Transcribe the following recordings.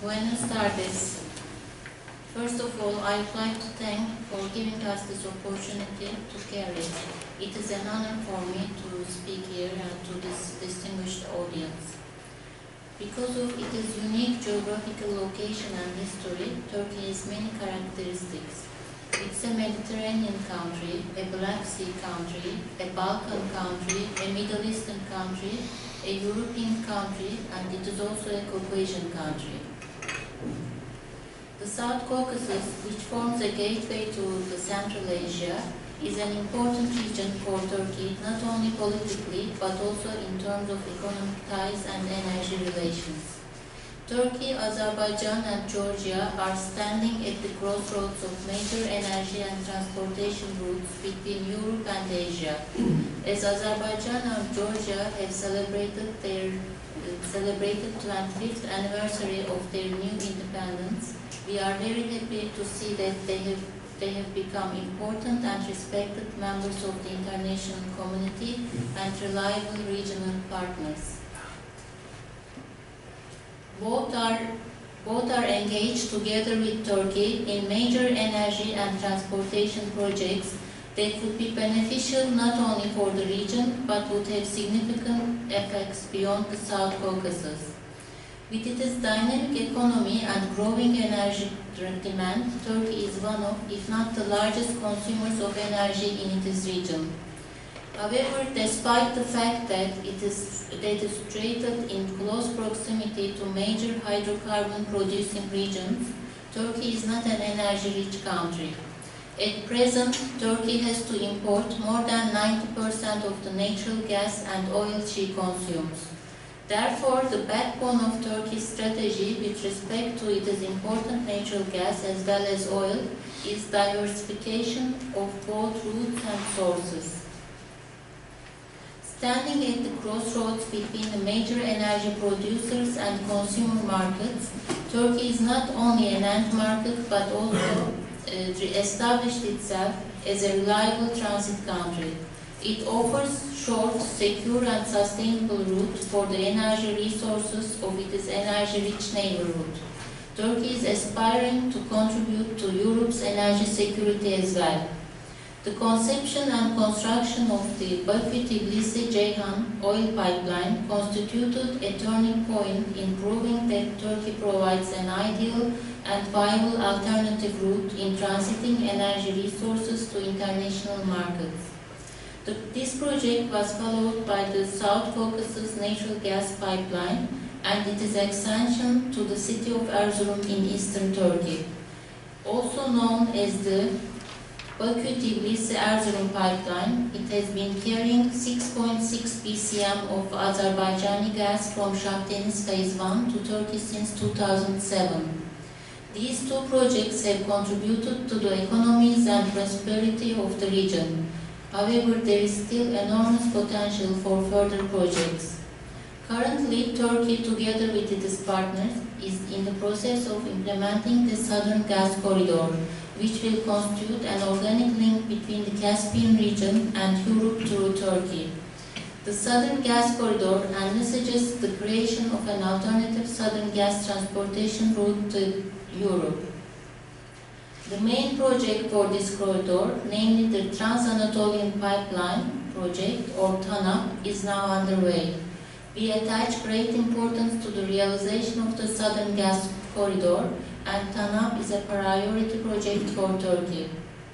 Buenas tardes. First of all, I would like to thank for giving us this opportunity to carry it. It is an honor for me to speak here and to this distinguished audience. Because of its unique geographical location and history, Turkey has many characteristics. It's a Mediterranean country, a Black Sea country, a Balkan country, a Middle Eastern country, a European country, and it is also a Caucasian country. The South Caucasus, which forms a gateway to the Central Asia, is an important region for Turkey, not only politically, but also in terms of economic ties and energy relations. Turkey, Azerbaijan, and Georgia are standing at the crossroads of major energy and transportation routes between Europe and Asia. As Azerbaijan and Georgia have celebrated 25th anniversary of their new independence, we are very happy to see that they have become important and respected members of the international community and reliable regional partners. Both are engaged together with Turkey in major energy and transportation projects that would be beneficial not only for the region but would have significant effects beyond the South Caucasus. With its dynamic economy and growing energy demand, Turkey is one of, if not the largest consumers of energy in its region. However, despite the fact that it is situated in close proximity to major hydrocarbon-producing regions, Turkey is not an energy-rich country. At present, Turkey has to import more than 90% of the natural gas and oil she consumes. Therefore, the backbone of Turkey's strategy with respect to its important natural gas as well as oil is diversification of both routes and sources. Standing at the crossroads between the major energy producers and consumer markets, Turkey is not only an end market but also established itself as a reliable transit country. It offers short, secure and sustainable routes for the energy resources of its energy-rich neighborhood. Turkey is aspiring to contribute to Europe's energy security as well. The conception and construction of the Baku-Tbilisi-Ceyhan oil pipeline constituted a turning point in proving that Turkey provides an ideal and viable alternative route in transiting energy resources to international markets. This project was followed by the South Caucasus natural gas pipeline and its extension to the city of Erzurum in eastern Turkey. Also known as the Baku-Tbilisi-Erzurum pipeline, it has been carrying 6.6 BCM of Azerbaijani gas from Shah Deniz Phase 1 to Turkey since 2007. These two projects have contributed to the economies and prosperity of the region. However, there is still enormous potential for further projects. Currently, Turkey, together with its partners, is in the process of implementing the Southern Gas Corridor, which will constitute an organic link between the Caspian region and Europe through Turkey. The Southern Gas Corridor envisages the creation of an alternative southern gas transportation route to Europe. The main project for this corridor, namely the Trans-Anatolian Pipeline project, or TANAP, is now underway. We attach great importance to the realization of the Southern Gas Corridor, and TANAP is a priority project for Turkey.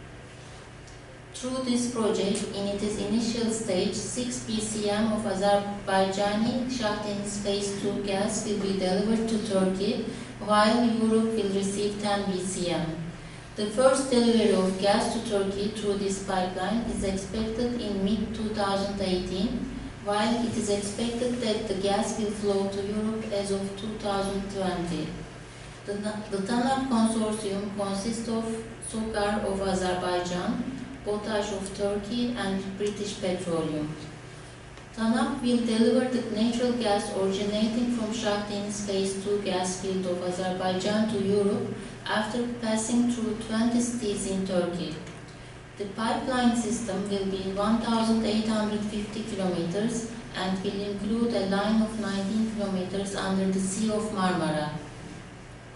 Through this project, in its initial stage, 6 BCM of Azerbaijani Shah Deniz Phase 2 gas will be delivered to Turkey, while Europe will receive 10 BCM. The first delivery of gas to Turkey through this pipeline is expected in mid-2018, while it is expected that the gas will flow to Europe as of 2020. The TANAP consortium consists of SOCAR of Azerbaijan, Potash of Turkey, and British Petroleum. TANAP will deliver the natural gas originating from Shah Deniz Phase 2 gas field of Azerbaijan to Europe after passing through 20 cities in Turkey. The pipeline system will be 1,850 kilometers and will include a line of 19 kilometers under the Sea of Marmara.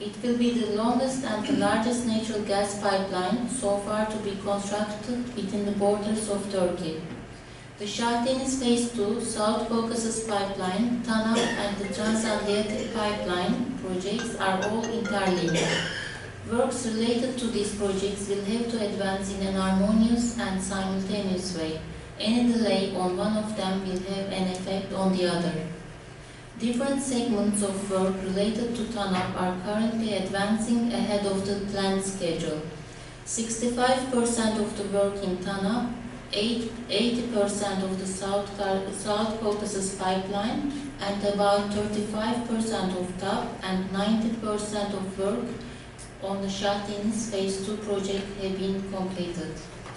It will be the longest and the largest natural gas pipeline so far to be constructed within the borders of Turkey. The Shah Deniz Phase 2, South Caucasus Pipeline, TANAP and the Trans-Adriatic Pipeline projects are all interlinked. Works related to these projects will have to advance in an harmonious and simultaneous way. Any delay on one of them will have an effect on the other. Different segments of work related to TANAP are currently advancing ahead of the planned schedule. 65% of the work in TANAP, 80% of the South Caucasus Pipeline, and about 35% of TAP and 90% of work on the Shah Deniz Phase 2 project have been completed.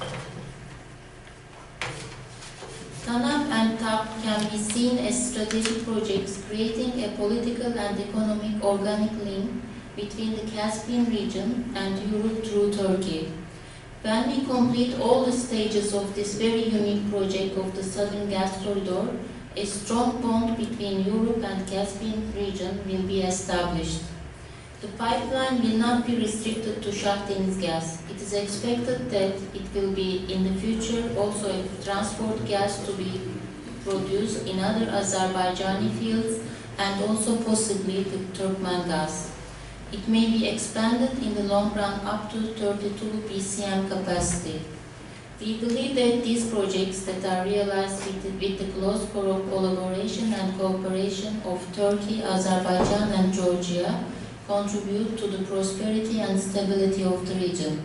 TANAP and TAP can be seen as strategic projects creating a political and economic organic link between the Caspian region and Europe through Turkey. When we complete all the stages of this very unique project of the Southern Gas Corridor, a strong bond between Europe and Caspian region will be established. The pipeline will not be restricted to Shah Deniz gas. It is expected that it will be in the future also transport gas to be produced in other Azerbaijani fields and also possibly the Turkmen gas. It may be expanded in the long run up to 32 BCM capacity. We believe that these projects that are realized with the close collaboration and cooperation of Turkey, Azerbaijan and Georgia contribute to the prosperity and stability of the region.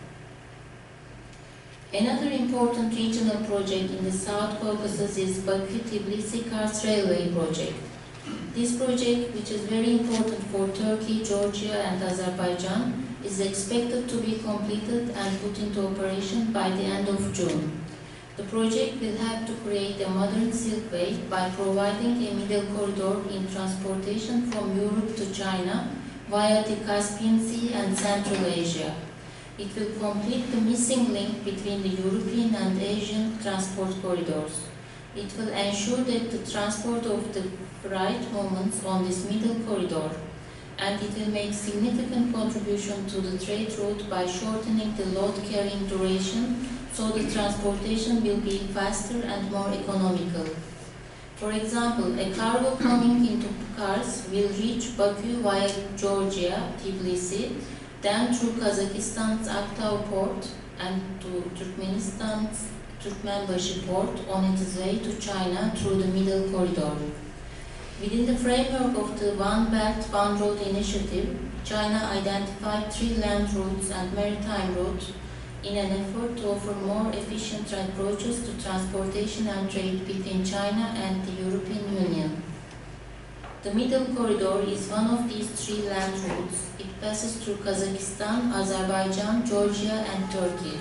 Another important regional project in the South Caucasus is Baku-Tbilisi-Kars Railway project. This project, which is very important for Turkey, Georgia and Azerbaijan, is expected to be completed and put into operation by the end of June. The project will help to create a modern silkway by providing a middle corridor in transportation from Europe to China via the Caspian Sea and Central Asia. It will complete the missing link between the European and Asian transport corridors. It will ensure that the transport of the freight movements on this middle corridor, and it will make significant contribution to the trade route by shortening the load carrying duration, so the transportation will be faster and more economical. For example, a cargo coming into Kars will reach Baku via Georgia, Tbilisi, then through Kazakhstan's Aktau port and to Turkmenistan's Turkmenbashi port on its way to China through the middle corridor. Within the framework of the One Belt, One Road initiative, China identified 3 land routes and maritime routes in an effort to offer more efficient approaches to transportation and trade between China and the European Union. The middle corridor is one of these 3 land routes. It passes through Kazakhstan, Azerbaijan, Georgia and Turkey.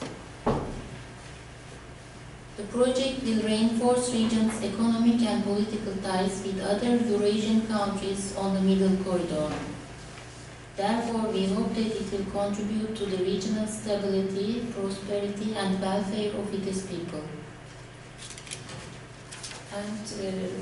The project will reinforce region's economic and political ties with other Eurasian countries on the middle corridor. Therefore, we hope that it will contribute to the regional stability, prosperity and welfare of its people. And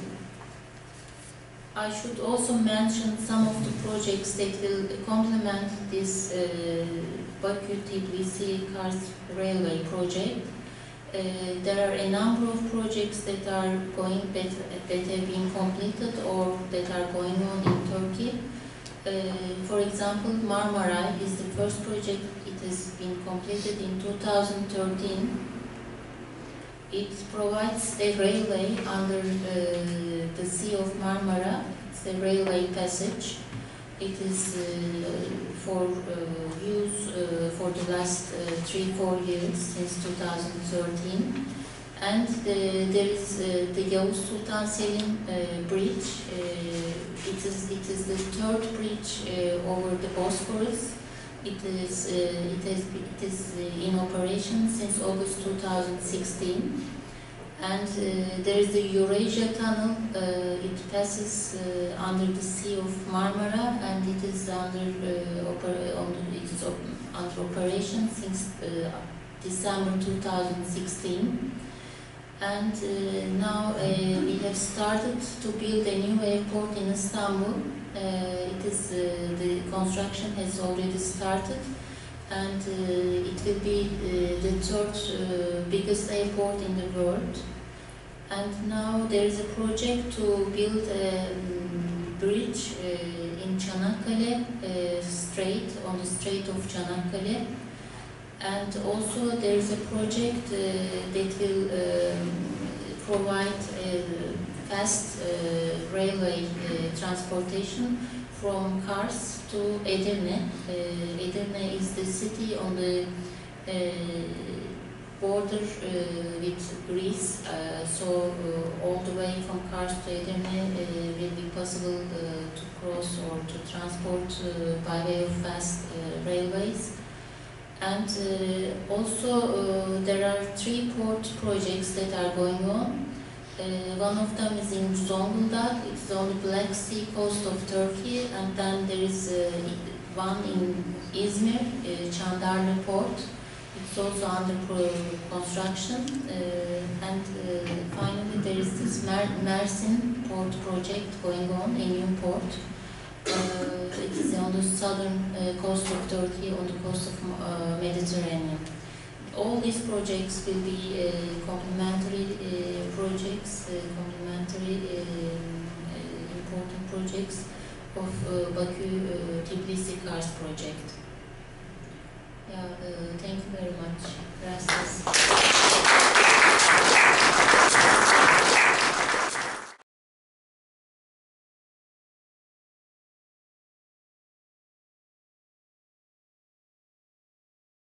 I should also mention some of the projects that will complement this Baku-Tbilisi-Kars railway project. There are a number of projects that are that have been completed or that are going on in Turkey. For example, Marmaray is the first project. It has been completed in 2013. It provides a railway under the Sea of Marmara. It's a railway passage. It is for use for the last 3-4 years since 2013. And there is the Yavuz Sultan Selim bridge. It is the 3rd bridge over the Bosphorus. It is in operation since August 2016. And there is the Eurasia Tunnel. It passes under the Sea of Marmara, and it is under operation since December 2016. And now we have started to build a new airport in Istanbul. The construction has already started, and it will be the third biggest airport in the world. And now there is a project to build a bridge in Çanakkale Strait, on the Strait of Çanakkale. And also there is a project that will provide fast railway transportation from Kars to Edirne. Edirne is the city on the border with Greece, so all the way from Kars to Edirne will be possible to cross or to transport by way of fast railways. And also there are 3 port projects that are going on. One of them is in Zonguldak, it's on the Black Sea coast of Turkey, and then there is one in Izmir, Çandarlı Port. It's also under construction. And finally there is this Mersin port project going on, a new port. It is on the southern coast of Turkey, on the coast of Mediterranean. All these projects will be complementary projects, important projects of Bakü-Tbilisi-Kars project. Yeah, thank you very much.